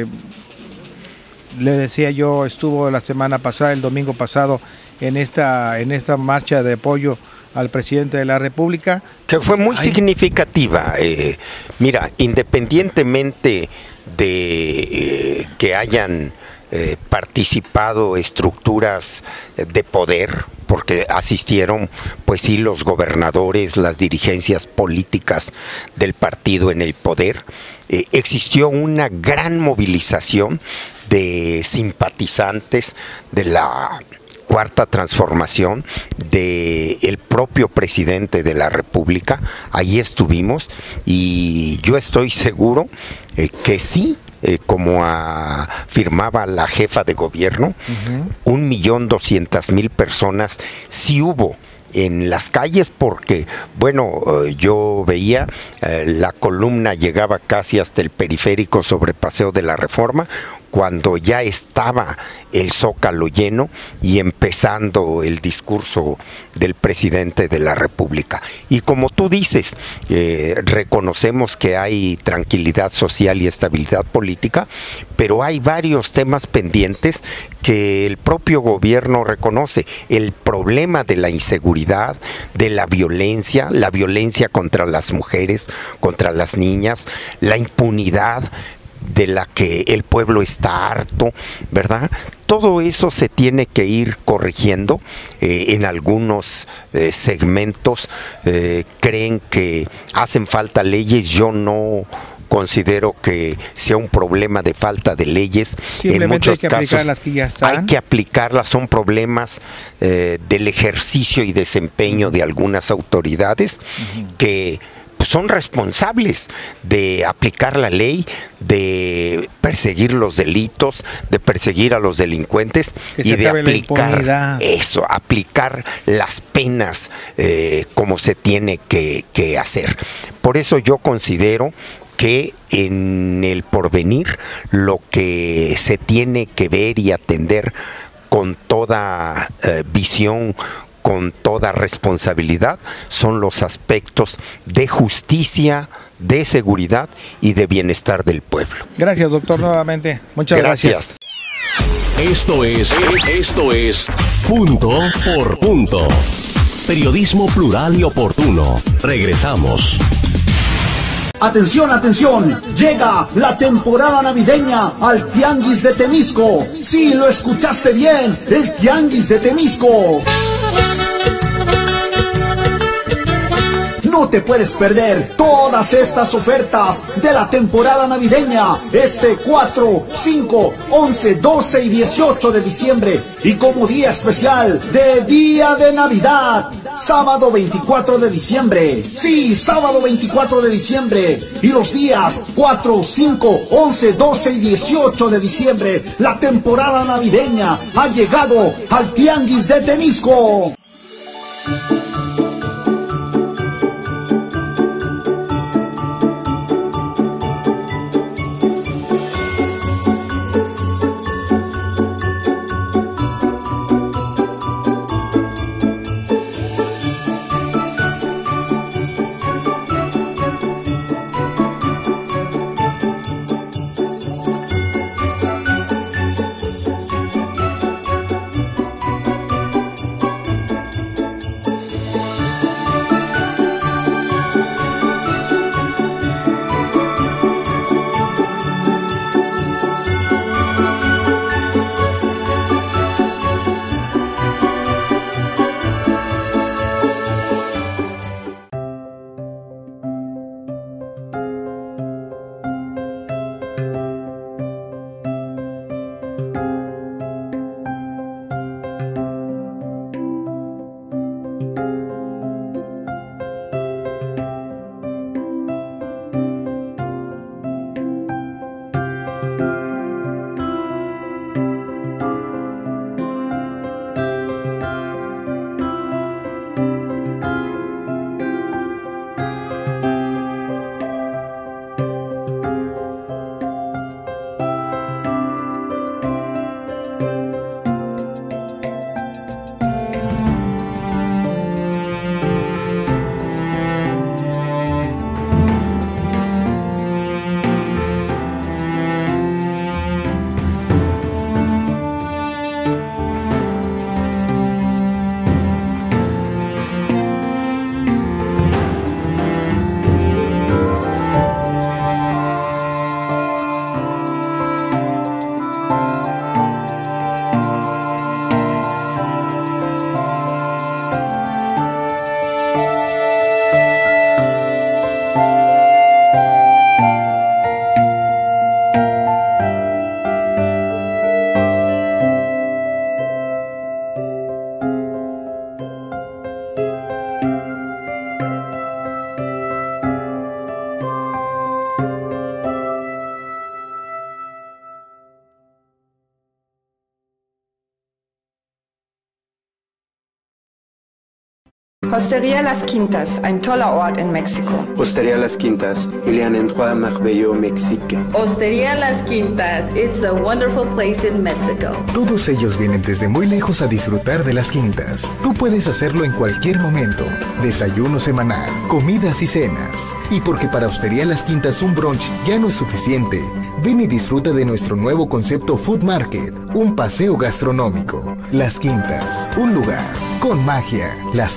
decía yo, estuvo la semana pasada, el domingo pasado, en esta marcha de apoyo al presidente de la República. Que fue muy significativa. Mira, independientemente de que hayan participado estructuras de poder, porque asistieron, pues sí, los gobernadores, las dirigencias políticas del partido en el poder, existió una gran movilización de simpatizantes de la Cuarta Transformación, del propio presidente de la República. Ahí estuvimos y yo estoy seguro que sí, como afirmaba la jefa de gobierno, 1.200.000 personas, sí hubo en las calles, porque, bueno, yo veía la columna llegaba casi hasta el periférico sobre Paseo de la Reforma, cuando ya estaba el Zócalo lleno y empezando el discurso del presidente de la República. Y como tú dices, reconocemos que hay tranquilidad social y estabilidad política, pero hay varios temas pendientes que el propio gobierno reconoce. El problema de la inseguridad, de la violencia contra las mujeres, contra las niñas, la impunidad de la que el pueblo está harto, ¿verdad? Todo eso se tiene que ir corrigiendo. En algunos segmentos creen que hacen falta leyes. Yo no considero que sea un problema de falta de leyes. En muchos casos las que ya están. Hay que aplicarlas, son problemas del ejercicio y desempeño de algunas autoridades que son responsables de aplicar la ley, de perseguir los delitos, de perseguir a los delincuentes y de aplicar eso, aplicar las penas como se tiene que hacer. Por eso yo considero que en el porvenir lo que se tiene que ver y atender con toda visión, con toda responsabilidad, son los aspectos de justicia, de seguridad y de bienestar del pueblo. Gracias, doctor, nuevamente. Muchas gracias. Esto es Punto por Punto. Periodismo plural y oportuno. Regresamos. Atención, atención, llega la temporada navideña al Tianguis de Temisco. Sí, lo escuchaste bien, el Tianguis de Temisco. No te puedes perder todas estas ofertas de la temporada navideña este 4, 5, 11, 12 y 18 de diciembre y como día especial de Día de Navidad, sábado 24 de diciembre. Sí, sábado 24 de diciembre y los días 4, 5, 11, 12 y 18 de diciembre. La temporada navideña ha llegado al Tianguis de Temisco. Hostería Las Quintas, ein toller Ort in Mexiko. Hostería Las Quintas, il y a un endroit merveilleux au Mexique. Hostería Las Quintas, it's a wonderful place in Mexico. Todos ellos vienen desde muy lejos a disfrutar de Las Quintas. Tú puedes hacerlo en cualquier momento. Desayuno semanal, comidas y cenas. Y porque para Hostería Las Quintas un brunch ya no es suficiente, ven y disfruta de nuestro nuevo concepto Food Market, un paseo gastronómico. Las Quintas, un lugar con magia.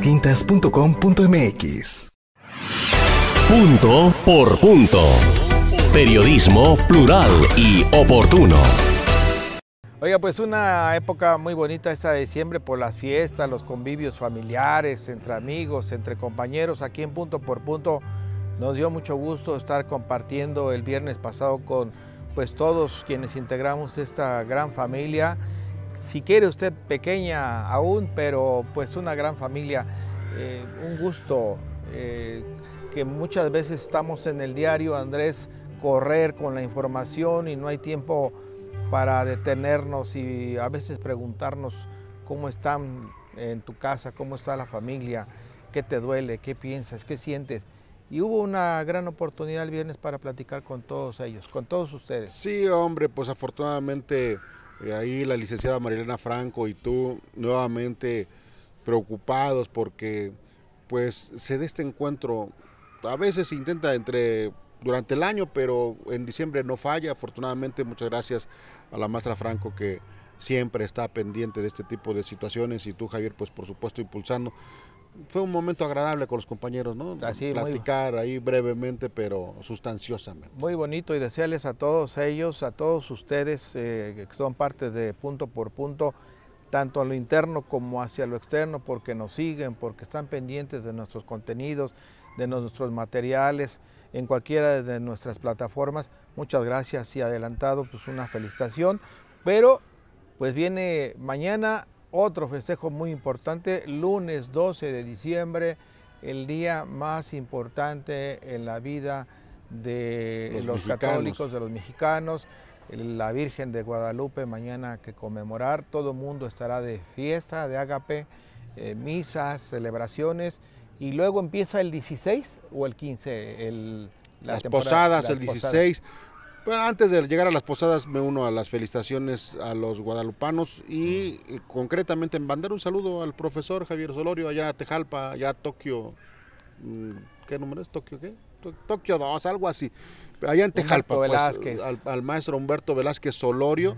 Lasquintas.com.mx. Punto por punto. Periodismo plural y oportuno. Oiga, pues una época muy bonita esta de diciembre por las fiestas, los convivios familiares, entre amigos, entre compañeros. Aquí en Punto por Punto nos dio mucho gusto estar compartiendo el viernes pasado con pues todos quienes integramos esta gran familia. Si quiere usted pequeña aún, pero pues una gran familia. Un gusto que muchas veces estamos en el diario, Andrés, correr con la información y no hay tiempo para detenernos y a veces preguntarnos cómo están en tu casa, cómo está la familia, qué te duele, qué piensas, qué sientes. Y hubo una gran oportunidad el viernes para platicar con todos ellos, con todos ustedes. Sí, hombre, pues afortunadamente ahí la licenciada Marilena Franco y tú nuevamente preocupados porque pues se dé este encuentro. A veces se intenta durante el año, pero en diciembre no falla. Afortunadamente, muchas gracias a la maestra Franco que siempre está pendiente de este tipo de situaciones y tú, Javier, pues por supuesto impulsando. Fue un momento agradable con los compañeros, ¿no? Así, platicar ahí brevemente, pero sustanciosamente. Muy bonito y desearles a todos ellos, a todos ustedes que son parte de Punto por Punto, tanto a lo interno como hacia lo externo, porque nos siguen, porque están pendientes de nuestros contenidos, de nuestros materiales, en cualquiera de nuestras plataformas. Muchas gracias y adelantado, pues una felicitación, pero pues viene mañana otro festejo muy importante, lunes 12 de diciembre, el día más importante en la vida de los católicos, de los mexicanos, la Virgen de Guadalupe mañana que conmemorar, todo el mundo estará de fiesta, de ágape, misas, celebraciones, y luego empieza el 16 o el 15, las posadas, el 16. Pero antes de llegar a las posadas me uno a las felicitaciones a los guadalupanos y concretamente en mandar un saludo al profesor Javier Solorio allá a Tejalpa, allá a Tokio, ¿qué número es? ¿Tokio qué? Tokio 2, algo así, allá en Tejalpa, pues, al maestro Humberto Velázquez Solorio,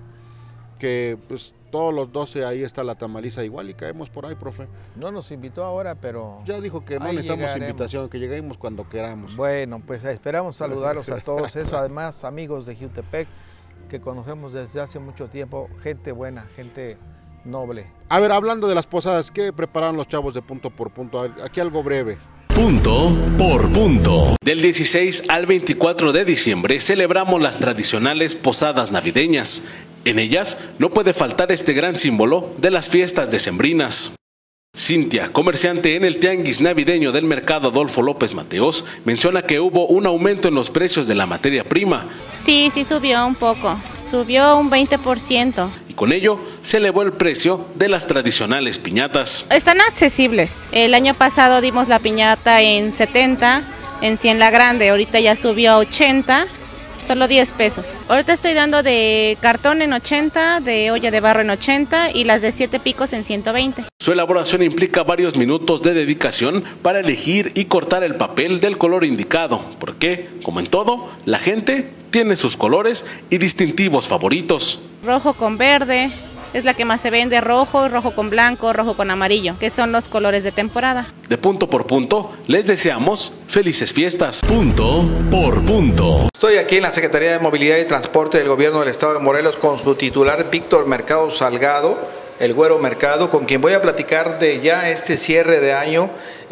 que pues todos los 12 ahí está la tamaliza igual y caemos por ahí, profe. No nos invitó ahora, pero ya dijo que no necesitamos invitación, que lleguemos cuando queramos. Bueno, pues esperamos saludarlos a todos, eso, además amigos de Jiutepec, que conocemos desde hace mucho tiempo, gente buena, gente noble. A ver, hablando de las posadas, ¿qué prepararon los chavos de Punto por Punto? Aquí algo breve. Punto por punto. Del 16 al 24 de diciembre celebramos las tradicionales posadas navideñas. En ellas no puede faltar este gran símbolo de las fiestas decembrinas. Cintia, comerciante en el tianguis navideño del mercado Adolfo López Mateos, menciona que hubo un aumento en los precios de la materia prima. Sí subió un poco, subió un 20%. Y con ello se elevó el precio de las tradicionales piñatas. Están accesibles. El año pasado dimos la piñata en 70, en 100 la grande, ahorita ya subió a 80. Solo 10 pesos. Ahorita estoy dando de cartón en 80, de olla de barro en 80 y las de 7 picos en 120. Su elaboración implica varios minutos de dedicación para elegir y cortar el papel del color indicado, porque, como en todo, la gente tiene sus colores y distintivos favoritos. Rojo con verde, es la que más se vende, rojo con blanco, rojo con amarillo, que son los colores de temporada. De Punto por Punto, les deseamos felices fiestas. Punto por punto. Estoy aquí en la Secretaría de Movilidad y Transporte del Gobierno del Estado de Morelos con su titular Víctor Mercado Salgado, el Güero Mercado, con quien voy a platicar de ya este cierre de año,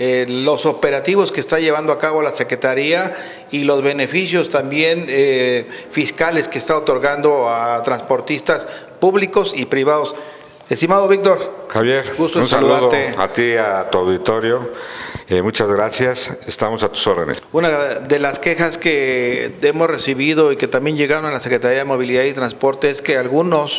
los operativos que está llevando a cabo la Secretaría y los beneficios también fiscales que está otorgando a transportistas públicos y privados. Estimado Víctor, Javier, gusto un saludarte. Saludo a ti y a tu auditorio. Muchas gracias, estamos a tus órdenes. Una de las quejas que hemos recibido y que también llegaron a la Secretaría de Movilidad y Transporte es que algunos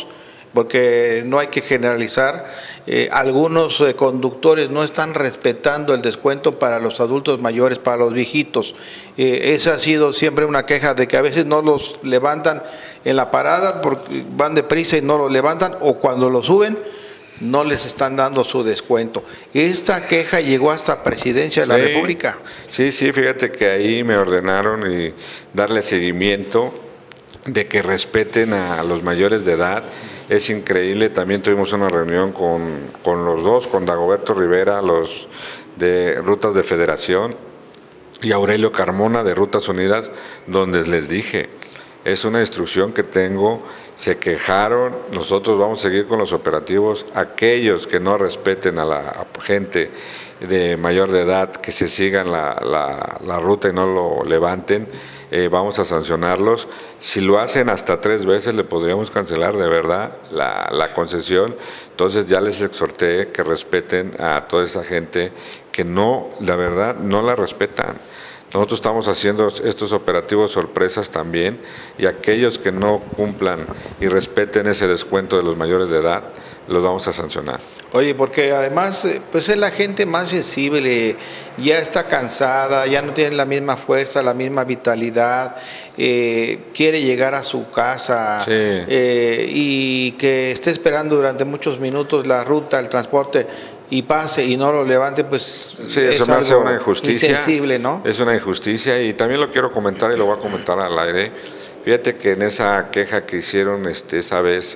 porque no hay que generalizar. Algunos conductores no están respetando el descuento para los adultos mayores, para los viejitos. Esa ha sido siempre una queja de que a veces no los levantan en la parada porque van deprisa y no los levantan, o cuando lo suben no les están dando su descuento. Esta queja llegó hasta Presidencia de la República. Sí, fíjate que ahí me ordenaron y darle seguimiento de que respeten a los mayores de edad. Es increíble, también tuvimos una reunión con los dos, con Dagoberto Rivera, los de Rutas de Federación, y Aurelio Carmona de Rutas Unidas, donde les dije, es una instrucción que tengo, se quejaron, nosotros vamos a seguir con los operativos, aquellos que no respeten a la gente de mayor de edad, que se sigan la ruta y no lo levanten, vamos a sancionarlos. Si lo hacen hasta 3 veces, le podríamos cancelar de verdad la concesión. Entonces ya les exhorté que respeten a toda esa gente que no, la verdad, no la respetan. Nosotros estamos haciendo estos operativos sorpresas también, y aquellos que no cumplan y respeten ese descuento de los mayores de edad, los vamos a sancionar. Oye, porque además pues es la gente más sensible, ya está cansada, ya no tiene la misma fuerza, la misma vitalidad, quiere llegar a su casa, y que esté esperando durante muchos minutos la ruta, el transporte, y pase y no lo levante, pues sí, eso me hace una injusticia, insensible, ¿no? Es una injusticia, y también lo quiero comentar y lo voy a comentar al aire. Fíjate que en esa queja que hicieron esa vez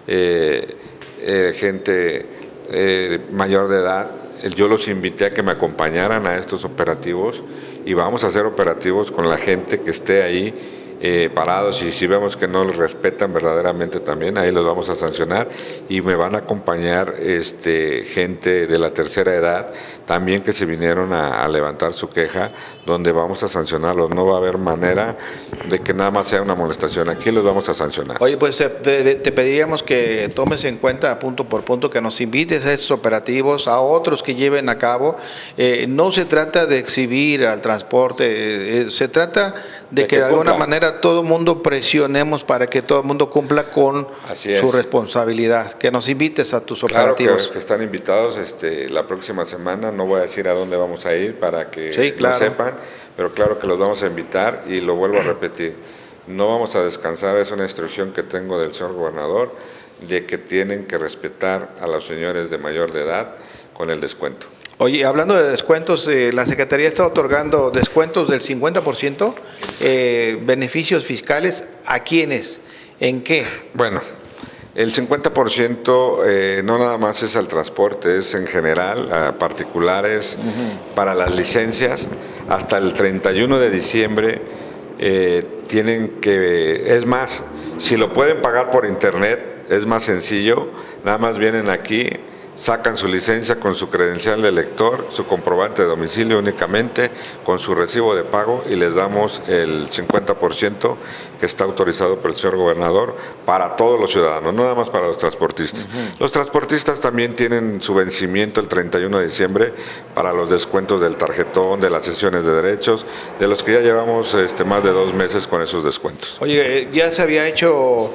gente mayor de edad, yo los invité a que me acompañaran a estos operativos, y vamos a hacer operativos con la gente que esté ahí parados, y si vemos que no los respetan verdaderamente también, ahí los vamos a sancionar, y me van a acompañar gente de la tercera edad también que se vinieron a levantar su queja, donde vamos a sancionarlos. No va a haber manera de que nada más sea una molestación, aquí los vamos a sancionar. Oye, pues te pediríamos que tomes en cuenta punto por punto, que nos invites a estos operativos, a otros que lleven a cabo. No se trata de exhibir al transporte, se trata de que de alguna manera todo el mundo presionemos para que todo el mundo cumpla con su responsabilidad. Que nos invites a tus operativos. Claro que están invitados la próxima semana, no voy a decir a dónde vamos a ir para que lo sepan, pero claro que los vamos a invitar, y lo vuelvo a repetir, no vamos a descansar, es una instrucción que tengo del señor gobernador, de que tienen que respetar a los señores de mayor de edad con el descuento. Oye, hablando de descuentos, la Secretaría está otorgando descuentos del 50%, beneficios fiscales, ¿a quiénes? ¿En qué? Bueno, el 50% no nada más es al transporte, es en general a particulares, para las licencias, hasta el 31 de diciembre tienen que, es más, si lo pueden pagar por internet, es más sencillo, nada más vienen aquí, sacan su licencia con su credencial de lector, su comprobante de domicilio únicamente, con su recibo de pago, y les damos el 50% que está autorizado por el señor gobernador para todos los ciudadanos, no nada más para los transportistas. Los transportistas también tienen su vencimiento el 31 de diciembre para los descuentos del tarjetón, de las sesiones de derechos, de los que ya llevamos más de 2 meses con esos descuentos. Oye, ya se había hecho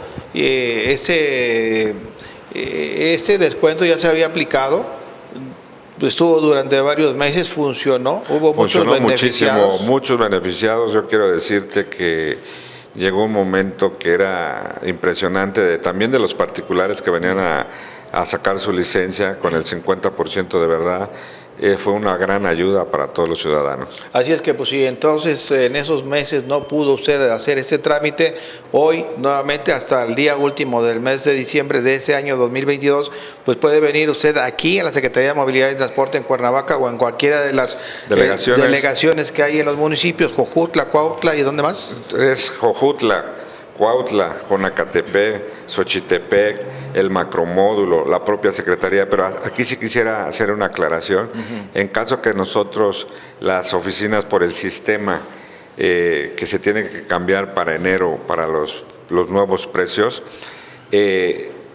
este descuento, ya se había aplicado, estuvo durante varios meses, funcionó, hubo muchos beneficiados. Muchos beneficiados. Yo quiero decirte que llegó un momento que era impresionante, también de los particulares que venían a sacar su licencia con el 50% de verdad. Fue una gran ayuda para todos los ciudadanos. Así es que, pues si entonces en esos meses no pudo usted hacer este trámite, hoy nuevamente hasta el día último del mes de diciembre de ese año 2022, pues puede venir usted aquí a la Secretaría de Movilidad y Transporte en Cuernavaca o en cualquiera de las delegaciones que hay en los municipios, Jojutla, Cuautla, ¿y dónde más? Es Jojutla, Cuautla, Jonacatepec, Xochitepec, el macromódulo, la propia Secretaría, pero aquí sí quisiera hacer una aclaración. En caso que nosotros, las oficinas por el sistema que se tiene que cambiar para enero, para los nuevos precios,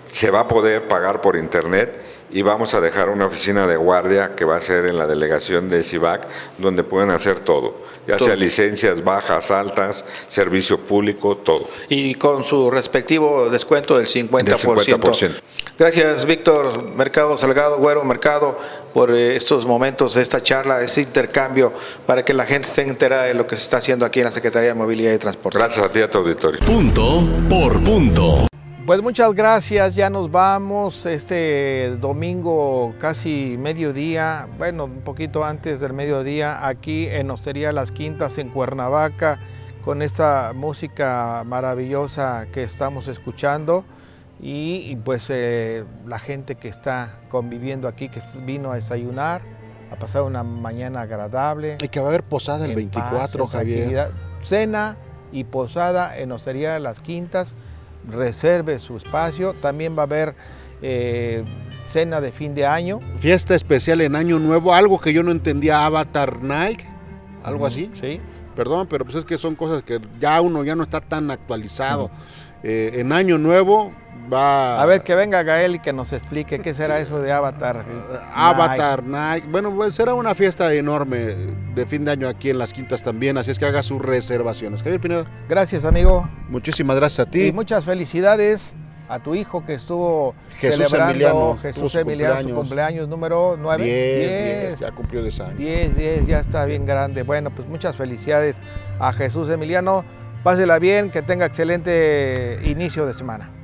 se va a poder pagar por internet y vamos a dejar una oficina de guardia que va a ser en la delegación de CIVAC, donde pueden hacer todo, ya sea licencias bajas, altas, servicio público, todo. Y con su respectivo descuento del 50%. Del 50%. Gracias, Víctor Mercado Salgado, Güero Mercado, por estos momentos, esta charla, ese intercambio, para que la gente esté enterada de lo que se está haciendo aquí en la Secretaría de Movilidad y Transporte. Gracias a ti, a tu auditorio. Punto por punto. Pues muchas gracias, ya nos vamos este domingo casi mediodía, bueno, un poquito antes del mediodía, aquí en Hostería Las Quintas en Cuernavaca, con esta música maravillosa que estamos escuchando y pues la gente que está conviviendo aquí, que vino a desayunar, a pasar una mañana agradable. Y que va a haber posada el 24, Javier. Cena y posada en Hostería Las Quintas. Reserve su espacio, también va a haber cena de fin de año. Fiesta especial en Año Nuevo, algo que yo no entendía, Avatar Night, algo así. Sí. Perdón, pero pues es que son cosas que ya uno ya no está tan actualizado. En Año Nuevo va... A ver, que venga Gael y que nos explique qué será eso de Avatar Avatar Night. Bueno, pues será una fiesta enorme de fin de año aquí en Las Quintas también, así es que haga sus reservaciones. Javier Pineda. Gracias, amigo. Muchísimas gracias a ti. Y muchas felicidades a tu hijo que estuvo celebrando Jesús Emiliano, su cumpleaños número 9. 10, ya cumplió 10 años. 10, ya está bien grande. Bueno, pues muchas felicidades a Jesús Emiliano. Pásela bien, que tenga excelente inicio de semana.